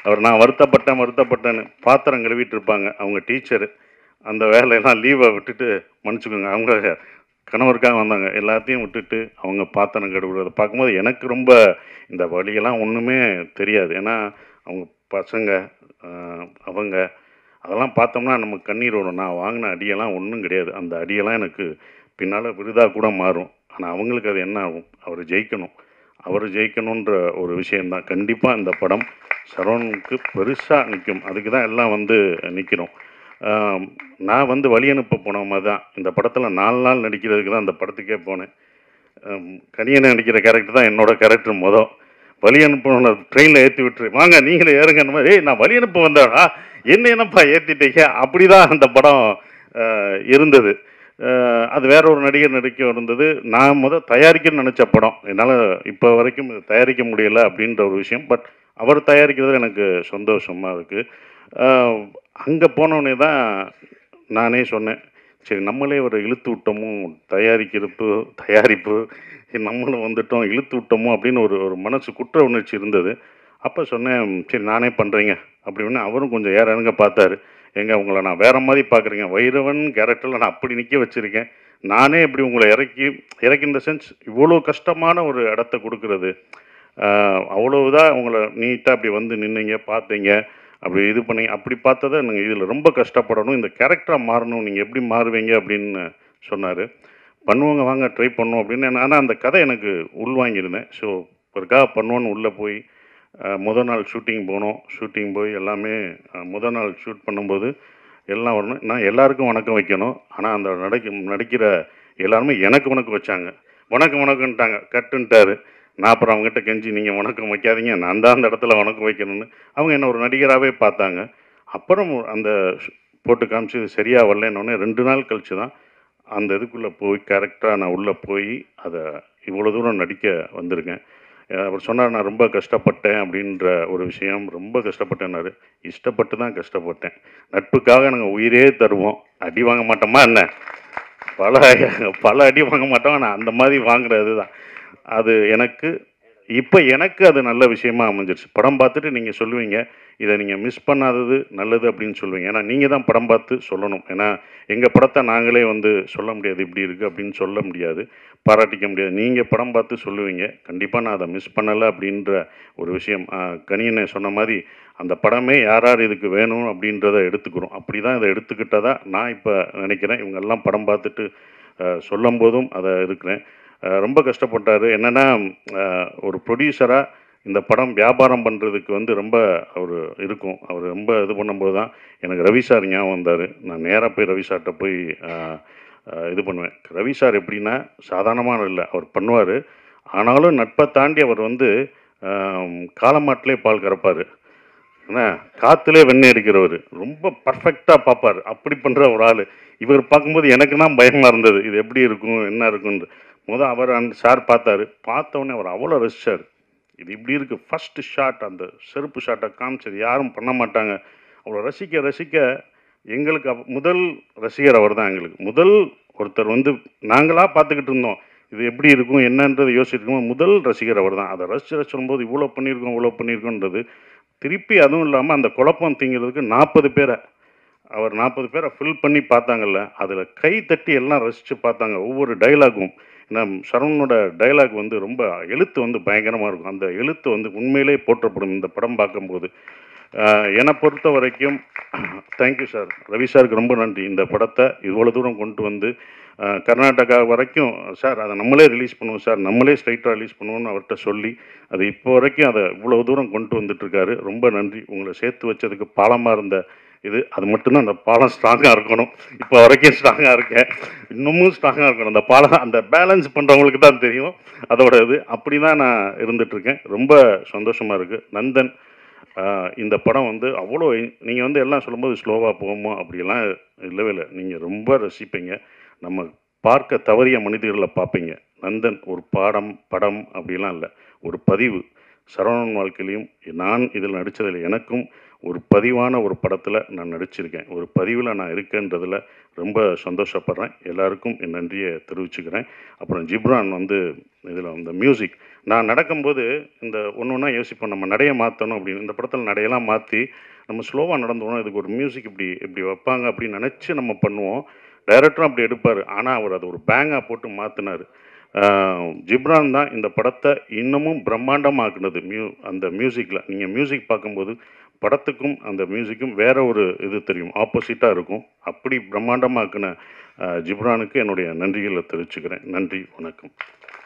அவர் நான் வருத்தப்பட்டேன்னு பாத்திரம் கழுவிட்டு இருப்பாங்க அவங்க டீச்சரு. அந்த வேலையெல்லாம் லீவை விட்டுட்டு மன்னிச்சுக்கோங்க. அவங்க கணவருக்காக வந்தாங்க. எல்லாத்தையும் விட்டுட்டு அவங்க பாத்திரம் கழுவுறத பார்க்கும்போது எனக்கு ரொம்ப இந்த வலியெல்லாம் ஒன்றுமே தெரியாது. ஏன்னா அவங்க பசங்க, அவங்க அதெல்லாம் பார்த்தோம்னா நமக்கு கண்ணீர் வரும். நான் வாங்கின அடியெல்லாம் ஒன்றும் கிடையாது. அந்த அடியெல்லாம் எனக்கு பின்னால் விருதாக கூட மாறும். ஆனால் அவங்களுக்கு அது என்ன ஆகும்? அவர் ஜெயிக்கணும். அவர் ஜெயிக்கணுன்ற ஒரு விஷயந்தான். கண்டிப்பாக இந்த படம் சரவணனுக்கு பெருசாக நிற்கும். அதுக்கு தான் எல்லாம் வந்து நிற்கிறோம். நான் வந்து வழி அனுப்ப போன மாதிரி தான் இந்த படத்தில் 4 நாள் நடிக்கிறதுக்கு தான் அந்த படத்துக்கே போனேன். கனியனை நடிக்கிற கேரக்டர் தான் என்னோட கேரக்டர் மொதல். வழி அனுப்ப ட்ரெயினில் ஏற்றி விட்டுரு, வாங்க நீங்களே ஏறுங்க அந்த மாதிரி. நான் வழி அனுப்ப வந்தேடா, என்னப்பா ஏற்றிட்டீங்க? அப்படி தான் அந்த படம் இருந்தது. அது வேற ஒரு நடிகர் நடிக்க இருந்தது. நான் தயாரிக்கணும்னு நினச்ச படம். என்னால் இப்போ வரைக்கும் தயாரிக்க முடியலை அப்படின்ற ஒரு விஷயம். பட் அவர் தயாரிக்கிறது எனக்கு சந்தோஷமாக இருக்குது. அங்கே போனோடனே தான் நானே சொன்னேன், சரி நம்மளே ஒரு இழுத்து விட்டோமோ, தயாரிப்பு நம்மளும் வந்துட்டோம், இழுத்து விட்டோமோ அப்படின்னு ஒரு ஒரு மனசு குற்ற உணர்ச்சி இருந்தது. அப்போ சொன்னேன், சரி நானே பண்ணுறீங்க அப்படின்னு. அவரும் கொஞ்சம் இறங்க பார்த்தாரு. எங்க உங்களை நான் வேற மாதிரி பார்க்குறீங்க, வைரவன் கேரக்டரில் நான் அப்படி நிற்க வச்சுருக்கேன், நானே இப்படி உங்களை இறக்கி இந்த சென்ஸ் இவ்வளோ கஷ்டமான ஒரு இடத்த கொடுக்கறது, அவ்வளவுதான் உங்களை நீட்டாக அப்படி வந்து நின்னீங்க, பார்த்தீங்க, அப்படி இது பண்ணி அப்படி பார்த்ததை நீங்கள் இதில் ரொம்ப கஷ்டப்படணும், இந்த கேரக்டராக மாறணும், நீங்கள் எப்படி மாறுவீங்க அப்படின்னு சொன்னார். பண்ணுவாங்க, வாங்க ட்ரை பண்ணுவோம் அப்படின்னு. ஆனால் அந்த கதை எனக்கு உள்வாங்கியிருந்தேன். ஸோ ஒருக்காக பண்ணுவோன்னு உள்ளே போய் முதல் நாள் ஷூட்டிங் போனோம். ஷூட்டிங் போய் எல்லாமே முதல் நாள் ஷூட் பண்ணும்போது எல்லாம் வரணும். நான் எல்லாருக்கும் வணக்கம் வைக்கணும். ஆனால் அந்த நடிக்கிற எல்லாருமே எனக்கு வணக்கம் வச்சாங்க. வணக்கம்ன்ட்டாங்க, கட்டுன்ட்டாரு. நான் அப்புறம் அவங்ககிட்ட கெஞ்சி, நீங்கள் வணக்கம் வைக்காதீங்க, நான் தான் அந்த இடத்துல வணக்கம் வைக்கணும்னு. அவங்க என்ன ஒரு நடிகராகவே பார்த்தாங்க. அப்புறம் அந்த போட்டு காமிச்சு சரியாக வரலன்னொடனே 2 நாள் கழிச்சு தான் அந்த இதுக்குள்ளே போய் கரெக்டாக நான் உள்ளே போய் அதை இவ்வளோ தூரம் நடிக்க வந்திருக்கேன். அவர் சொன்னார், நான் ரொம்ப கஷ்டப்பட்டேன் அப்படின்ற ஒரு விஷயம். ரொம்ப கஷ்டப்பட்டேன்னாரு. இஷ்டப்பட்டு தான் கஷ்டப்பட்டேன். நட்புக்காக நாங்கள் உயிரே தருவோம். அடி வாங்க மாட்டோமா என்ன? பல பல அடி வாங்க மாட்டோம். ஆனால் அந்த மாதிரி வாங்குறது தான் அது. எனக்கு அது நல்ல விஷயமா அமைஞ்சிருச்சு. படம் பார்த்துட்டு நீங்கள் சொல்லுவீங்க, இதை நீங்கள் மிஸ் பண்ணாதது நல்லது அப்படின்னு சொல்லுவீங்க. ஏன்னா நீங்கள் தான் படம் பார்த்து சொல்லணும். ஏன்னா எங்கள் படத்தை நாங்களே வந்து சொல்ல முடியாது, இப்படி இருக்குது அப்படின்னு சொல்ல முடியாது, பாராட்டிக்க முடியாது. நீங்கள் படம் பார்த்து சொல்லுவீங்க. கண்டிப்பாக நான் அதை மிஸ் பண்ணலை அப்படின்ற ஒரு விஷயம். கனியனை சொன்ன மாதிரி அந்த படமே யார் யார் இதுக்கு வேணும் அப்படின்றத எடுத்துக்கிறோம். அப்படி தான் இதை எடுத்துக்கிட்டதா நான் இப்போ நினைக்கிறேன். இவங்கெல்லாம் படம் பார்த்துட்டு சொல்லும் போதும் அதை இருக்கிறேன். ரொம்ப கஷ்டப்பட்டார். என்னென்னா ஒரு ப்ரொடியூசராக இந்த படம் வியாபாரம் பண்ணுறதுக்கு வந்து ரொம்ப அவர் இருக்கும். அவர் ரொம்ப இது பண்ணும்போது தான் எனக்கு ரவி சார் ஞாபகம் வந்தார். நான் நேராக போய் ரவி சார்கிட்ட போய் இது பண்ணுவேன். ரவி சார் எப்படின்னா சாதாரணமான இல்லை, அவர் பண்ணுவார். ஆனாலும் நட்பை தாண்டி அவர் வந்து காலமாட்டிலே பால் கறப்பார், ஏன்னா காற்றுலே வெண்ணெய் எடுக்கிறவர், ரொம்ப பர்ஃபெக்டாக பார்ப்பார். அப்படி பண்ணுற ஒரு ஆள். இவர் பார்க்கும்போது எனக்கு தான் பயமாக இருந்தது, இது எப்படி இருக்கும் என்ன இருக்குன்னு. அவர் அந்த சார் பார்த்தோன்னே அவர் அவ்வளோ ரசிச்சார். இது இப்படி இருக்குது, ஃபஸ்ட்டு ஷாட் அந்த செருப்பு ஷாட்டை காமிச்சது யாரும் பண்ண மாட்டாங்க. அவ்வளோ ரசிக்க எங்களுக்கு முதல் ரசிகர் அவர் தான். எங்களுக்கு முதல் ஒருத்தர் வந்து நாங்களாக பார்த்துக்கிட்டு இருந்தோம், இது எப்படி இருக்கும் என்னன்றது யோசிச்சிருக்கோம். முதல் ரசிகர் அவர் தான். அதை ரசித்து சொல்லும்போது இவ்வளோ பண்ணியிருக்கோன்றது திருப்பி. அதுவும் இல்லாமல் அந்த குழப்பம் தீங்கிறதுக்கு 40 பேரை அவர் 40 பேரை ஃபில் பண்ணி பார்த்தாங்கல்ல, அதில் கை தட்டி எல்லாம் ரசித்து பார்த்தாங்க ஒவ்வொரு டைலாகும். ஏன்னா சரவணனோட டைலாக் வந்து ரொம்ப எழுத்து வந்து பயங்கரமாக இருக்கும். அந்த எழுத்து வந்து உண்மையிலே போற்றப்படும் இந்த படம் பார்க்கும்போது. என்னை பொறுத்த வரைக்கும் தேங்க்யூ சார், ரவி சாருக்கு ரொம்ப நன்றி. இந்த படத்தை இவ்வளோ தூரம் கொண்டு வந்து கர்நாடகா வரைக்கும், சார் அதை நம்மளே ரிலீஸ் பண்ணுவோம் சார், நம்மளே ஸ்ட்ரைட்டாக ரிலீஸ் பண்ணுவோன்னு அவர்கிட்ட சொல்லி அது இப்போ வரைக்கும் அதை இவ்வளோ தூரம் கொண்டு வந்துட்டுருக்காரு. ரொம்ப நன்றி. உங்களை சேர்த்து வச்சதுக்கு பாலமாக இருந்த அது மட்டும்தான். அந்த பாலம் ஸ்ட்ராங்காக இருக்கணும். இப்போ வரைக்கும் ஸ்ட்ராங்காக இருக்கேன், இன்னமும் ஸ்ட்ராங்காக இருக்கணும். அந்த பாலம் அந்த பேலன்ஸ் பண்ணுறவங்களுக்கு தான் தெரியும் அதோட இது. அப்படி தான் நான் இருந்துகிட்ருக்கேன். ரொம்ப சந்தோஷமாக இருக்குது. நந்தன், இந்த படம் வந்து அவ்வளோ நீங்கள் வந்து எல்லாம் சொல்லும்போது ஸ்லோவாக போகுமோ அப்படிலாம் இல்லவே இல்லை. நீங்கள் ரொம்ப ரசிப்பீங்க. நம்ம பார்க்க தவறிய மனிதர்களை பார்ப்பீங்க. நந்தன் ஒரு படம் அப்படிலாம் இல்லை, ஒரு பதிவு. சரவணன் வாழ்க்கையிலையும் நான் இதில் நடித்ததில் எனக்கும் ஒரு பதிவான ஒரு படத்தில் நான் நடிச்சிருக்கேன். ஒரு பதிவில் நான் இருக்கேன்றதில் ரொம்ப சந்தோஷப்படுறேன். எல்லாருக்கும் என் நன்றியை தெரிவிச்சுக்கிறேன். அப்புறம் ஜிப்ரான் வந்து இதில் அந்த மியூசிக் நான் நடக்கும்போது இந்த ஒன்று ஒன்றா யோசிப்போம், நம்ம நடைய மாற்றணும் அப்படின்னு. இந்த படத்தில் நடையெல்லாம் மாற்றி நம்ம ஸ்லோவாக நடந்து போனோம், இதுக்கு ஒரு மியூசிக் இப்படி இப்படி வைப்பாங்க அப்படின்னு நினச்சி நம்ம பண்ணுவோம். டைரக்டரும் அப்படி எடுப்பார். ஆனால் அவர் அதை ஒரு பேங்காக போட்டு மாற்றினார். ஜிப்ரான் தான் இந்த படத்தை இன்னமும் பிரம்மாண்டமாக்குனது. அந்த மியூசிக்கில் நீங்கள் மியூசிக் பார்க்கும்போது படத்துக்கும் அந்த மியூசிக்கும் வேற ஒரு இது தெரியும், ஆப்போசிட்டாக இருக்கும். அப்படி பிரம்மாண்டமாக்குன ஜிப்ரானுக்கு என்னுடைய நன்றிகளை தெரிவிச்சுக்கிறேன். நன்றி, வணக்கம்.